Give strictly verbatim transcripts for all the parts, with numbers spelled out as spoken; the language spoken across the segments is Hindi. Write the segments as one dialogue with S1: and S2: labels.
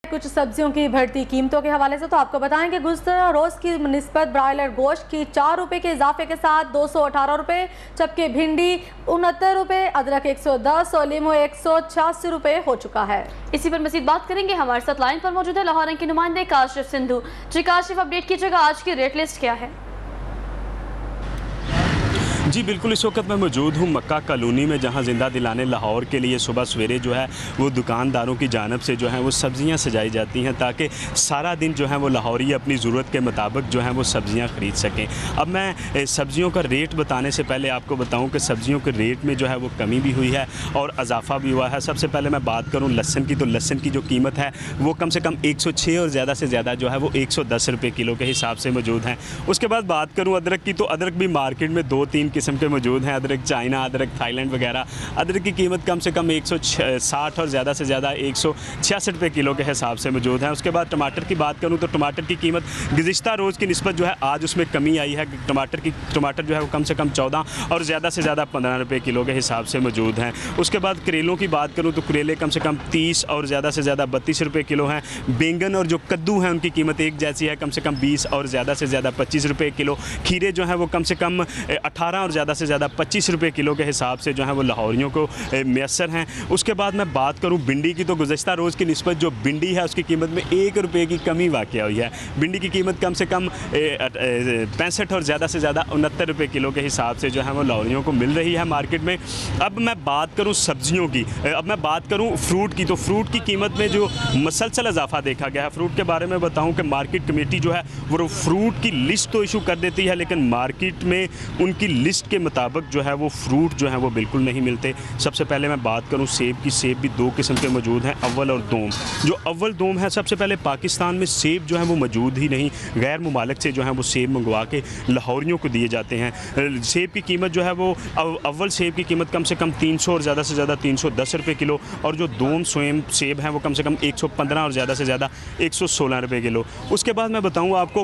S1: कुछ सब्जियों की बढ़ती कीमतों के हवाले से तो आपको बताएं कि गुज़श्ता रोज़ की निस्बत ब्रायलर गोश्त की चार रुपए के इजाफे के साथ दो सौ अठारह रुपये, जबकि भिंडी उनहत्तर रुपये, अदरक एक सौ दस और लीमू एक सौ छियासी रुपये हो चुका है।
S2: इसी पर मज़ीद बात करेंगे। हमारे साथ लाइन पर मौजूद है लाहौर रंग के नुमाइंदे काशिफ सिंधु। जी काशिफ, अपडेट कीजिएगा, आज की रेट लिस्ट क्या है?
S3: जी बिल्कुल, इस वक्त मैं मौजूद हूँ मक्का कॉलोनी में, जहाँ ज़िंदा दिलाने लाहौर के लिए सुबह सवेरे जो है वो दुकानदारों की जानब से जो है वो सब्ज़ियाँ सजाई जाती हैं ताकि सारा दिन जो है वो लाहौरी अपनी ज़रूरत के मुताबिक जो है वो सब्ज़ियाँ ख़रीद सकें। अब मैं सब्ज़ियों का रेट बताने से पहले आपको बताऊँ कि सब्ज़ियों के रेट में जो है वो कमी भी हुई है और इजाफा भी हुआ है। सबसे पहले मैं बात करूँ लहसुन की, तो लहसुन की जो कीमत है वो कम से कम एक सौ छः और ज़्यादा से ज़्यादा जो है वो एक सौ दस रुपये किलो के हिसाब से मौजूद हैं। उसके बाद बात करूँ अदरक की, तो अदरक भी मार्केट में दो तीन किस्म के मौजूद हैं, अदरक चाइना, अदरक थाईलैंड वगैरह। अदरक की कीमत कम से कम एक सौ साठ और ज़्यादा से ज़्यादा एक सौ छियासठ रुपये किलो के हिसाब से मौजूद है। उसके बाद टमाटर की बात करूँ तो टमाटर की कीमत गुज़िश्ता रोज़ की निस्बत जो है आज उसमें कमी आई है। टमाटर की टमाटर जो है वो कम से कम चौदह और ज़्यादा से ज़्यादा पंद्रह रुपये किलो के हिसाब से मौजूद हैं। उसके बाद करेलों की बात करूँ तो करेले कम से कम तीस और ज़्यादा से ज़्यादा बत्तीस रुपये किलो हैं। बैंगन और जो कद्दू हैं उनकी कीमत एक जैसी है, कम से कम बीस और ज़्यादा से ज़्यादा पच्चीस रुपये किलो। खीरे जो है वो कम से कम अठारह और ज़्यादा से ज़्यादा पच्चीस रुपये किलो के हिसाब से जो है वो लाहौरियों को मैसर हैं। उसके बाद मैं बात करूं भिंडी की, तो गुज़श्ता रोज़ की निस्बत जो भिंडी है उसकी कीमत में एक रुपये की कमी वाक़या हुई है। भिंडी की कीमत कम से कम पैंसठ और ज़्यादा से ज़्यादा उनहत्तर रुपये किलो के हिसाब से जो है वो लाहौरियों को मिल रही है मार्केट में। अब मैं बात करूँ सब्ज़ियों की, अब मैं बात करूँ फ्रूट की, तो फ्रूट की कीमत में जो मसलसल इजाफा देखा गया है। फ्रूट के बारे में बताऊँ कि मार्केट कमेटी जो है वो फ्रूट की लिस्ट तो इशू कर देती है, लेकिन मार्केट में उनकी लिस्ट के मुताबिक जो है वो फ्रूट जो है वो बिल्कुल नहीं मिलते। सबसे पहले मैं बात करूं सेब की, सेब भी दो किस्म के मौजूद हैं, अव्वल और दोम। जो अव्वल दोम है, सबसे पहले पाकिस्तान में सेब जो है वो मौजूद ही नहीं, गैर मुमालिक से जो है वो सेब मंगवा के लाहौरियों को दिए जाते हैं। सेब की कीमत जो है वो अव्वल सेब की कीमत कम से कम तीन सौ और ज़्यादा से ज़्यादा तीन सौ दस रुपये किलो, और जो दोम स्वयं सेब हैं वो कम से कम एक सौ पंद्रह और ज़्यादा से ज़्यादा एक सौ सोलह रुपये किलो। उसके बाद मैं बताऊँ आपको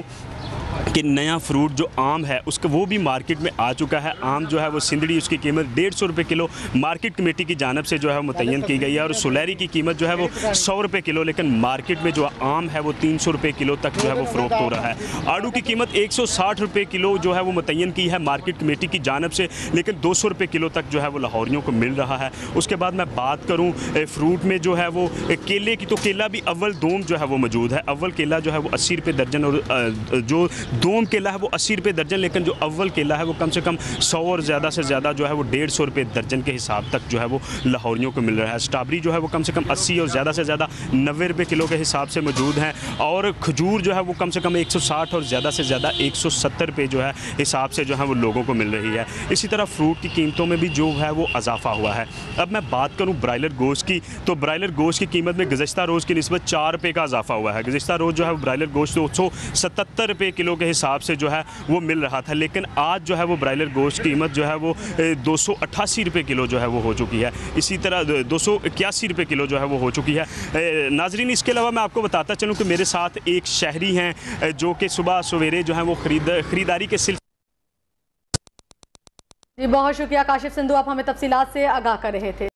S3: कि नया फ्रूट जो आम है उसका वो भी मार्केट में आ चुका है। आम जो है वो सिंदड़ी, उसकी कीमत डेढ़ सौ रुपये किलो मार्केट कमेटी की जानब से जो है मुतय्यन की गई है, और सुलहरी की कीमत जो है वो सौ रुपये किलो, लेकिन मार्केट में जो आम है वो तीन सौ रुपये किलो तक जो है वो फ़रोख्त हो रहा है। आड़ू की कीमत एक सौ साठ रुपये किलो जो है वो मुतय्यन की है मार्केट कमेटी की जानब से, लेकिन दो सौ रुपये किलो तक जो है वो लाहौरियों को मिल रहा है। उसके बाद मैं बात करूँ फ्रूट में जो है वो केले की, तो केला भी अव्वल दोम जो है वो मौजूद है। अव्वल केला जो है वो अस्सी रुपये दर्जन और जो दोम केला है वो अस्सी रुपये दर्जन, लेकिन जो अव्वल केला है वो कम से कम सौ और ज़्यादा से ज़्यादा जो है वो डेढ़ सौ रुपये दर्जन के हिसाब तक जो है वो लाहौरियों को मिल रहा है। स्ट्रॉबेरी जो है वो कम से कम अस्सी और ज़्यादा से ज़्यादा नब्बे रुपये किलो के हिसाब से मौजूद हैं, और खजूर जो है वो कम से कम एक सौ साठ और ज़्यादा से ज़्यादा एक सौ सत्तर रुपये जो है हिसाब से जो है वो लोगों को मिल रही है। इसी तरह फ्रूट की कीमतों में भी जो है वो इजाफा हुआ है। अब मैं बात करूँ ब्रायलर गोश्त की, तो ब्रायलर गोश्त की कीमत में गुज़श्ता रोज़ की निस्बत चार रुपये का इजाफा हुआ है। गुज़श्ता रोज़ जो है ब्रायलर गोश्त दो सौ सतहत्तर रुपये किलो के हिसाब से जो है वो मिल रहा था, लेकिन आज जो है वो ब्रायलर गोश्त की कीमत जो है वो दो सौ अट्ठासी रुपये किलो जो है वो हो चुकी है। इसी तरह दो सौ इक्यासी रुपये किलो जो है वो हो चुकी है। नाजरीन, इसके अलावा मैं आपको बताता चलूँ कि मेरे साथ एक शहरी हैं जो कि सुबह सवेरे जो है वो खरीद खरीदारी के सिलसिले।
S1: जी बहुत शुक्रिया काशिफ सिंधु, आप हमें तफसीलात से आगाह कर रहे थे।